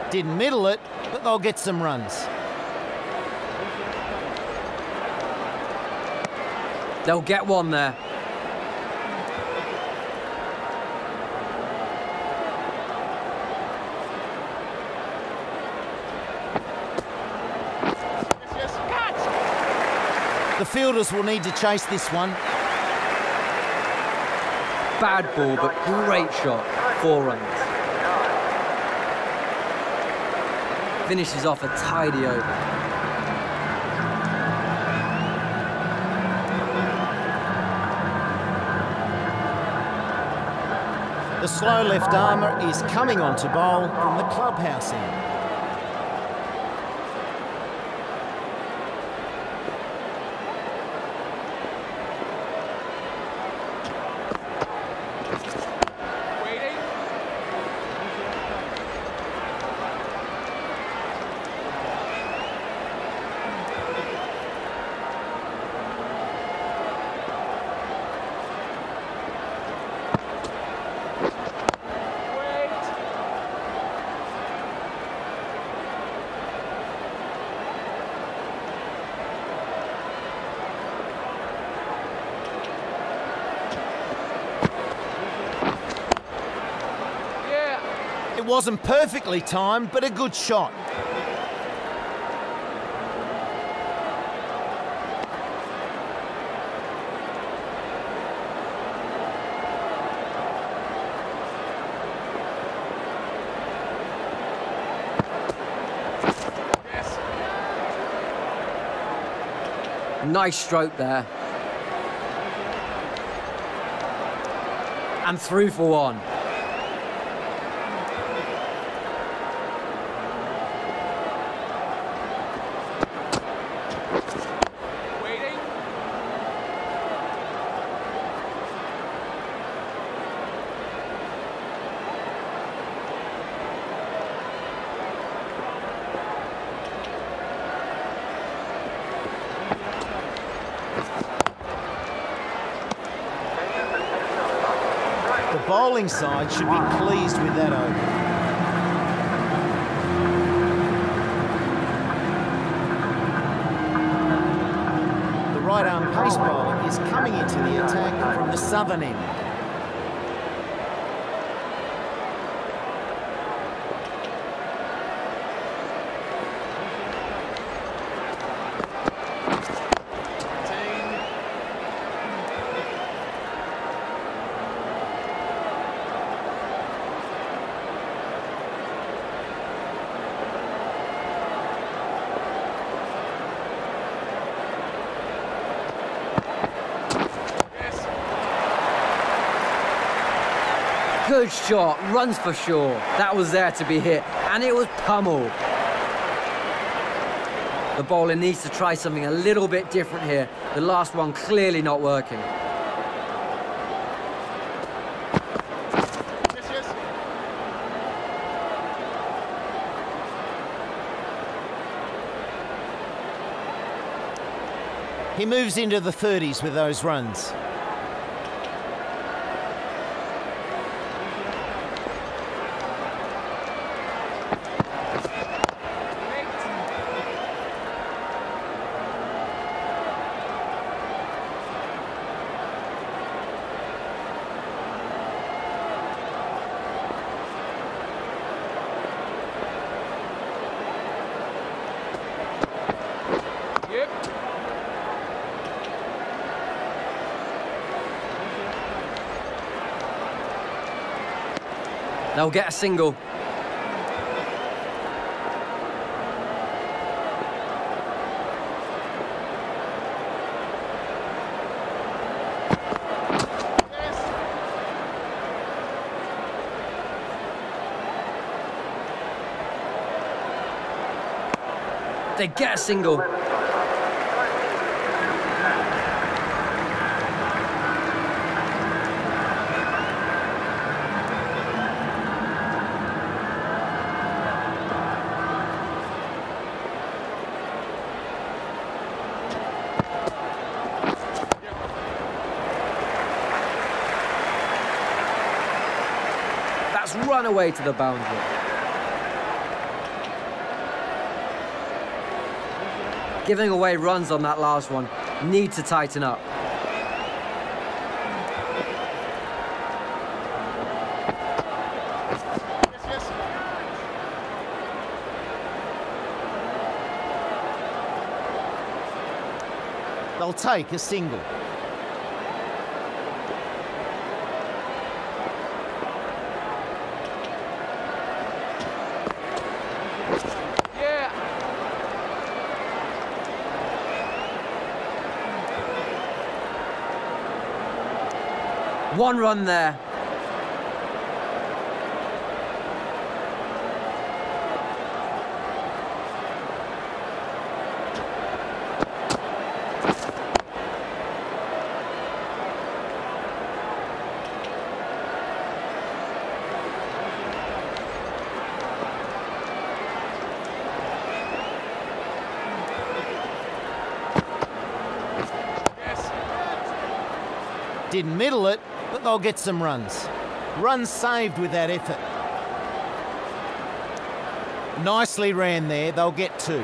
Didn't middle it, but they'll get some runs. They'll get one there. The fielders will need to chase this one. Bad ball, but great shot. 4 runs. Finishes off a tidy over. The slow left armour is coming on to bowl from the clubhouse end. It wasn't perfectly timed, but a good shot. Nice stroke there. And through for 1. The bowling side should be pleased with that over. The right-arm pace bowler is coming into the attack from the southern end. Good shot, runs for sure. That was there to be hit, and it was pummeled. The bowler needs to try something a little bit different here. The last one clearly not working. He moves into the 30s with those runs. They'll get a single. They get a single. That's run away to the boundary. Giving away runs on that last one. Need to tighten up. They'll take a single. One run there. Didn't middle it, but they'll get some runs. Runs saved with that effort. Nicely ran there, they'll get 2.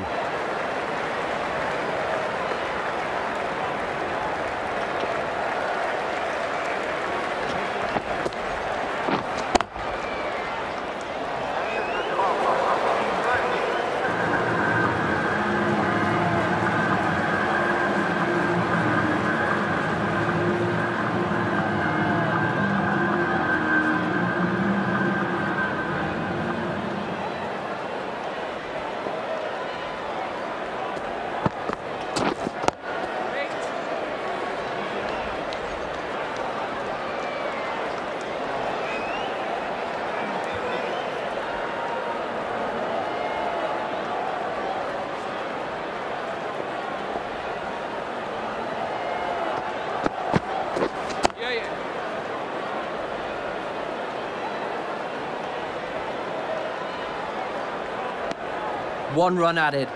One run added.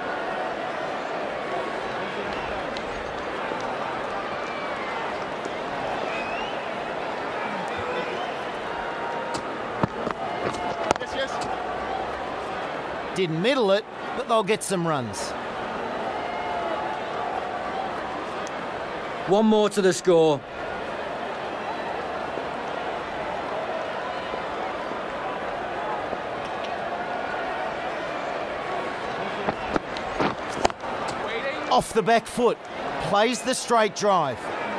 Didn't middle it, but they'll get some runs. One more to the score. Off the back foot, plays the straight drive.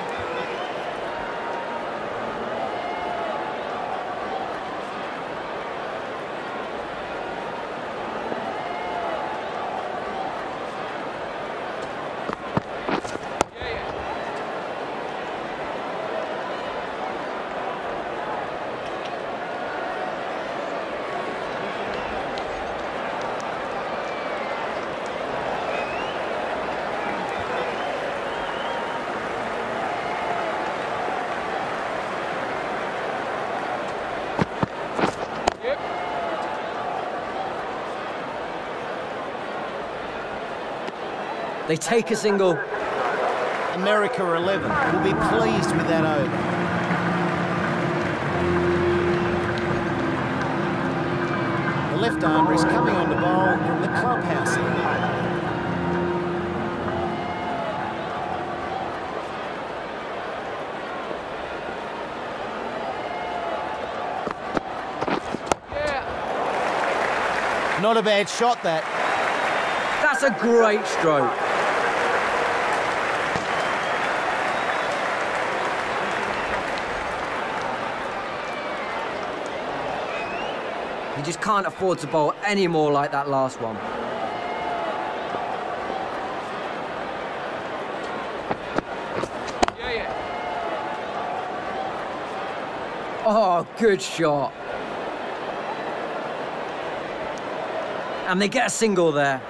They take a single. America 11 will be pleased with that over. The left armer is coming on to bowl from the clubhouse here. Not a bad shot, that. That's a great stroke. You just can't afford to bowl any more like that last one. Oh, good shot. And they get a single there.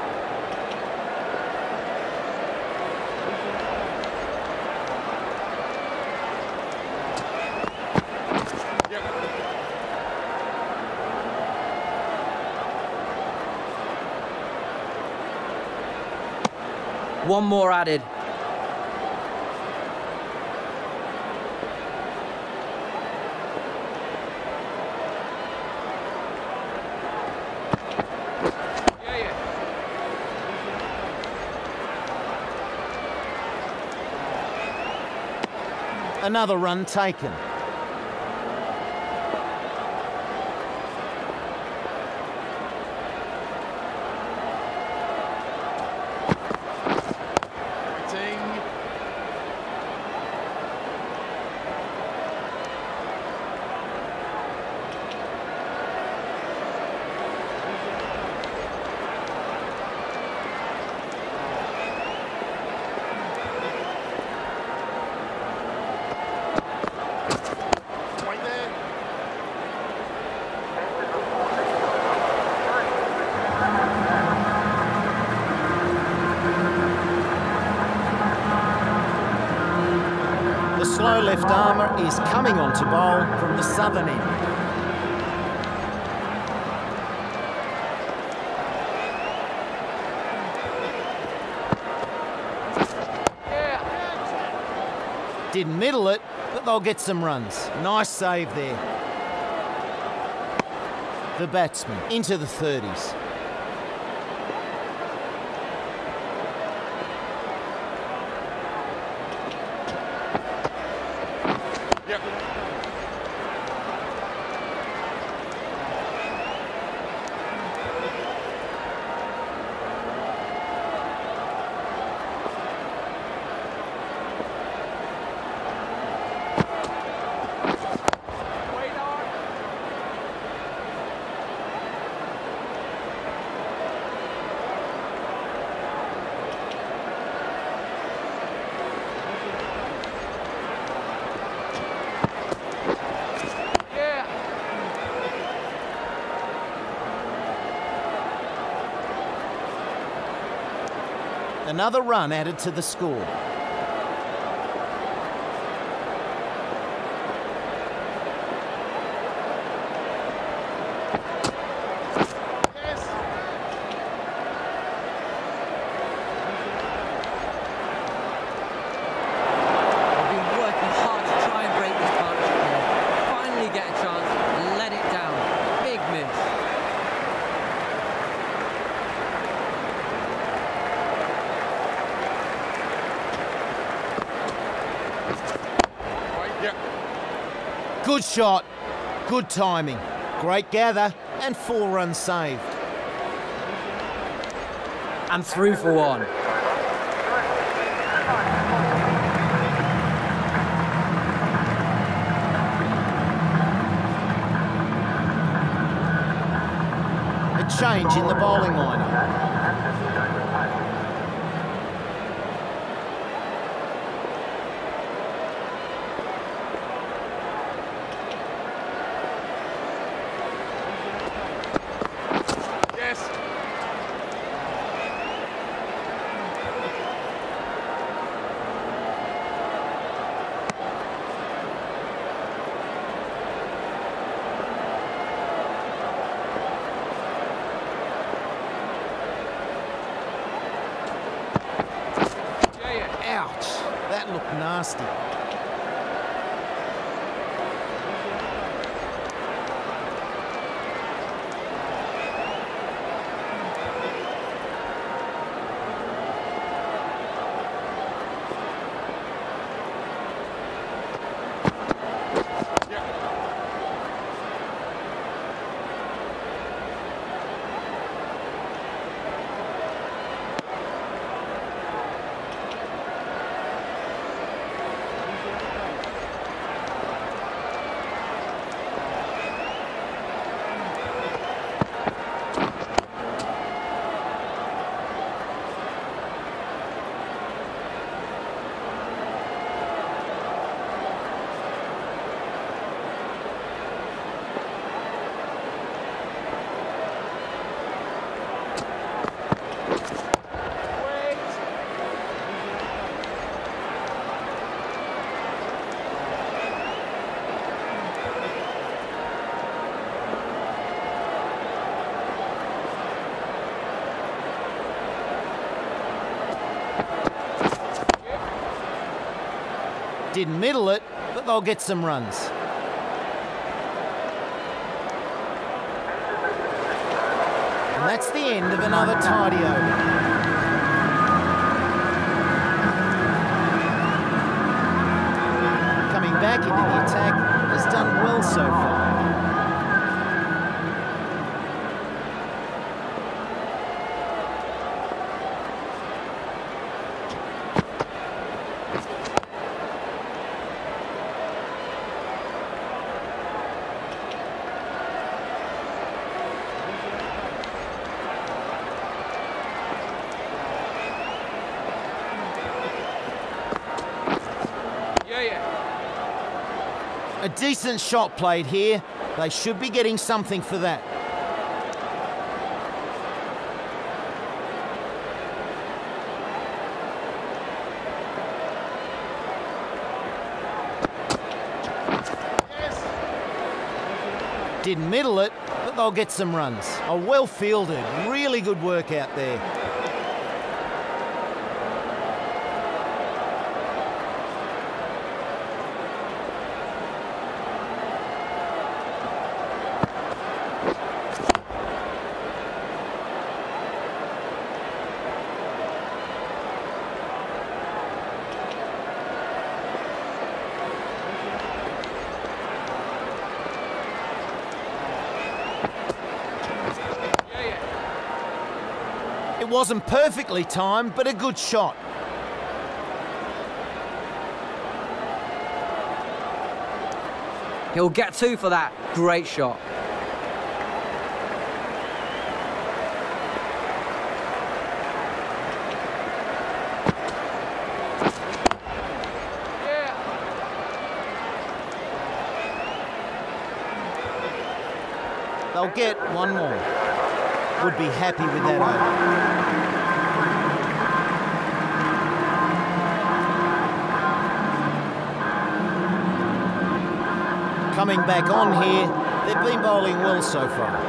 One more added. Another run taken. The slow left armour is coming on to bowl from the southern end. Didn't middle it, but they'll get some runs. Nice save there. The batsman into the 30s. Another run added to the score. Good shot, good timing, great gather, and 4 runs saved. And through for one. A change in the bowling lineup. Ouch, that looked nasty. Didn't middle it, but they'll get some runs. And that's the end of another tidy over. so far. A decent shot played here. They should be getting something for that. Didn't middle it, but they'll get some runs. Oh, well fielded. Really good work out there. It wasn't perfectly timed, but a good shot. He'll get 2 for that. Great shot. They'll get one more. Would be happy with that over. Coming back on here, they've been bowling well so far.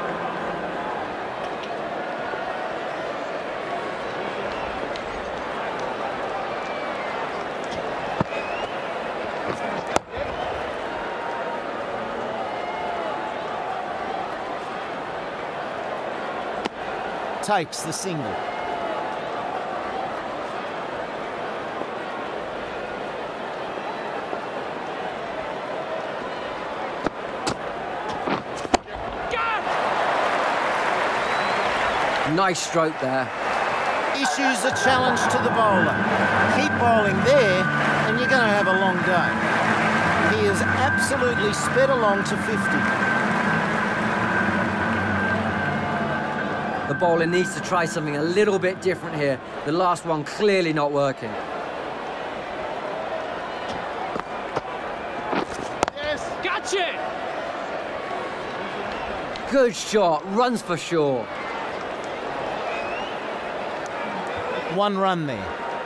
Takes the single. Nice stroke there. Issues a challenge to the bowler. Keep bowling there and you're going to have a long day. He has absolutely sped along to 50. The bowler needs to try something a little bit different here. The last one clearly not working. Yes, gotcha! Good shot, runs for sure. One run there.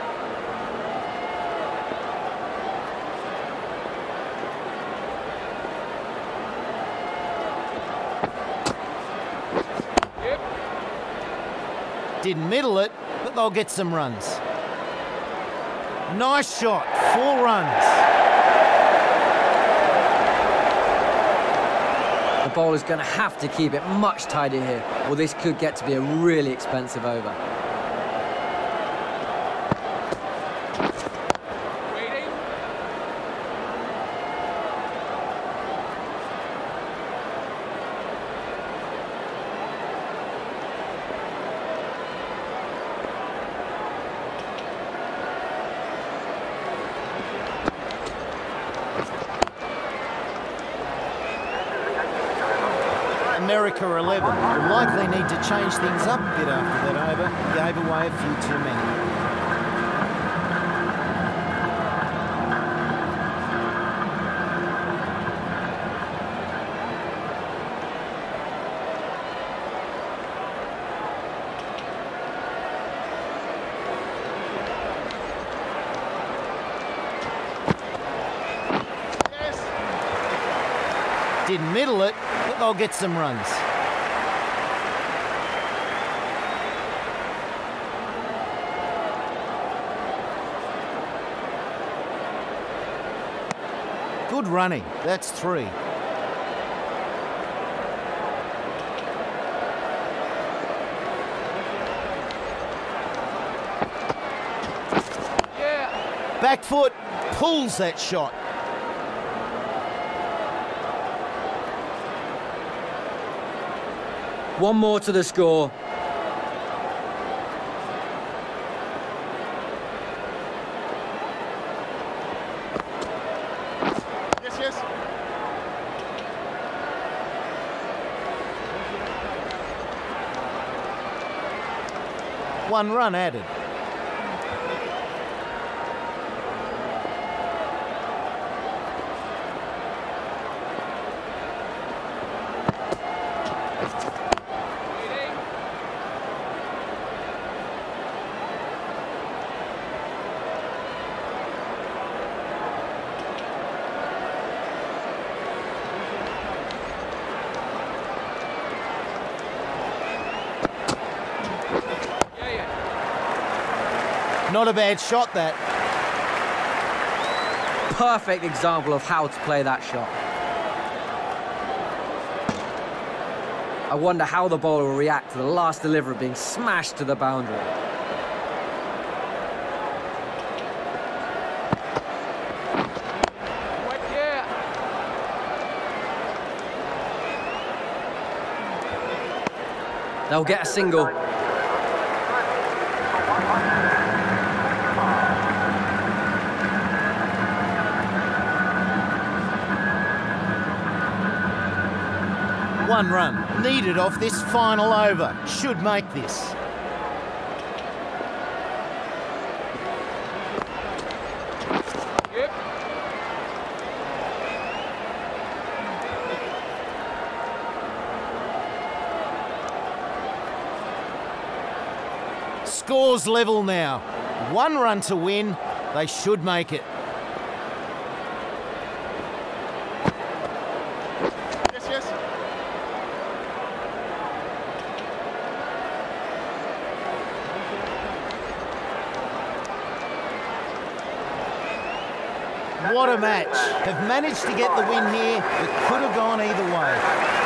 Didn't middle it, but they'll get some runs. Nice shot, 4 runs. The bowler's going to have to keep it much tighter here, or this could get to be a really expensive over. America 11 will likely need to change things up a bit after that over. Gave away a few too many. Didn't middle it, but they'll get some runs. Good running, that's 3. Yeah. Back foot, pulls that shot. One more to the score. Yes, yes. One run added. Not a bad shot, that. Perfect example of how to play that shot. I wonder how the bowler will react to the last delivery being smashed to the boundary. They'll get a single. One run needed off this final over. Should make this. Yep. Scores level now. One run to win. They should make it. Yes, yes. What a match. Have managed to get the win here. It could have gone either way.